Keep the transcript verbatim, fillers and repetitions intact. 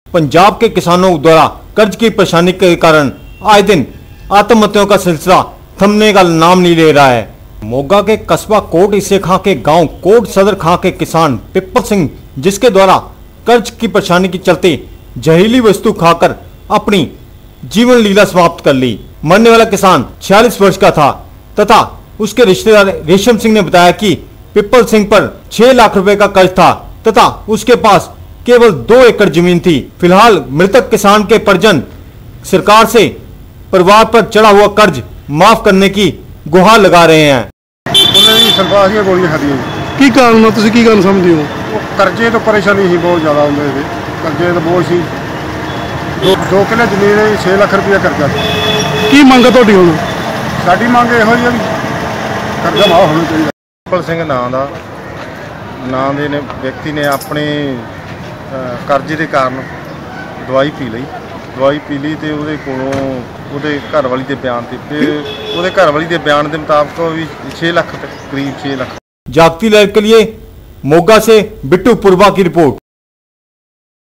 पंजाब के किसानों द्वारा कर्ज की परेशानी के कारण आए दिन आत्महत्याओं का सिलसिला थमने का नाम नहीं ले रहा है। मोगा के कस्बा कोट इसे खां के गांव कोट सदर खां के किसान पिप्पल सिंह, जिसके द्वारा कर्ज की परेशानी के चलते जहरीली वस्तु खाकर अपनी जीवन लीला समाप्त कर ली। मरने वाला किसान छियालीस वर्ष का था तथा उसके रिश्तेदार रेशम सिंह ने बताया कि पिप्पल सिंह पर छह लाख रुपए का कर्ज था तथा उसके पास केवल दो एकड़ जमीन थी। फिलहाल मृतक किसान के परिजन सरकार से परिवार पर चढ़ा हुआ कर्ज माफ करने की गुहार लगा रहे हैं। की कारण है, तुसी की कारण समझदे हो? कर्जे तो परेशानी ही बहुत ज्यादा होंगे, कर्जे तो बहुत सी दो दो किले जमीन छे लाख रुपया कर्जा की मंग है तुहाडी हुण? साडी मंग इहो ही है भी कर्जा माफ होना चाहिए। पिप्पल सिंह नाम दा नाम दे ने व्यक्ति ने अपने कर्जे के कारण दवाई पी ली दवाई पी ली तो वो कोलों घर वाली के बयान से वो घर वाली के बयान के मुताबिक भी छे लाख करीब छे लाख। जागती लहर के लिए मोगा से बिट्टू पुरवा की रिपोर्ट।